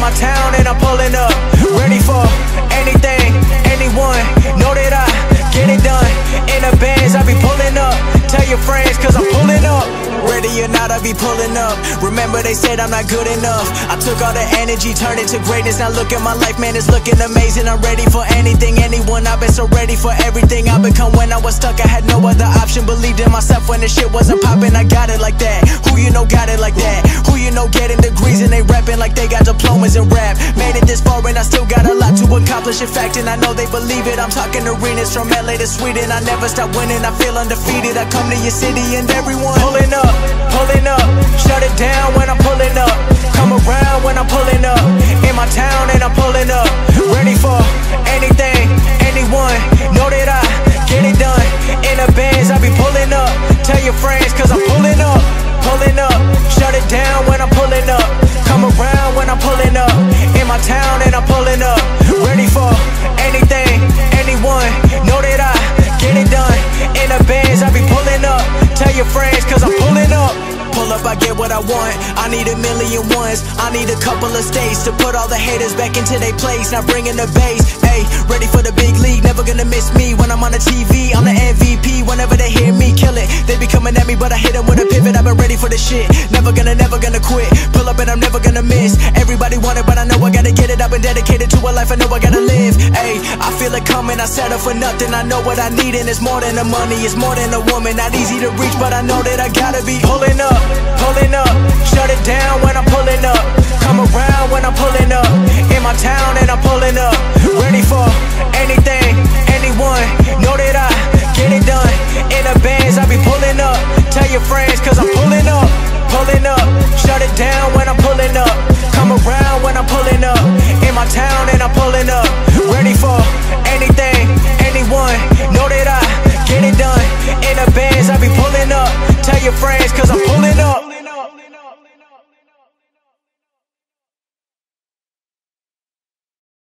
my town and I'm pulling up. Ready for anything, anyone. Know that I get it done. In the bands I be pulling up. Tell your friends cause I'm pulling up. Ready or not, I be pulling up. Remember they said I'm not good enough. I took all the energy, turned it to greatness. Now look at my life, man, it's looking amazing. I'm ready for anything, anyone. I've been so ready for everything I become. When I was stuck, I had no other option. Believed in myself when the shit wasn't popping. I got it like that. Who you know got it like that? Who you know getting degrees and they rapping like they got diplomas in rap? Made it this far and I still got a lot to accomplish. In fact, and I know they believe it. I'm talking arenas from LA to Sweden. I never stop winning, I feel undefeated. I come to your city and everyone pulling up, pulling up. Shut it down when I'm pulling up. Come around when I'm pulling up. In my town and I'm pulling up. Ready for anything, anyone. Know that I get it done. In the bands I be pulling up. Tell your friends cause I'm pulling up, pulling up. Shut it down when I'm pulling up. Come around when I'm pulling up. In my town and I'm pulling up. Ready for anything, anyone. Know that I get it done. In the bands I be pulling up. Tell your friends cause I'm pulling up. Pull up, I get what I want. I need a million ones. I need a couple of states to put all the haters back into their place. Now bringing the bass, ayy, ready for the big league. Never gonna miss me when I'm on the TV. I'm the MVP. Whenever they hear me kill it, they be coming at me, but I hit them with a pivot. I've been ready for the shit. Never gonna quit. Pull up and I'm never gonna miss. Everybody want it, but I know I gotta get it. I've been dedicated to a life I know I gotta live. Ayy, I feel it coming. I settle for nothing. I know what I need and it's more than the money. It's more than a woman. Not easy to reach, but I know that I gotta be pulling up. Pulling up, shut it down when I'm pulling up. Come around when I'm pulling up. In my town and I'm pulling up. Ready for anything, anyone. Know that I get it done. In the bands I be pulling up. Tell your friends cause I'm pulling up, pulling up. Shut it down when I'm pulling up. Come around when I'm pulling up. In my town and I'm pulling up. Ready for anything, anyone. Know that I get it done. In the bands I be pulling up. Tell your friends cause I'm pulling up.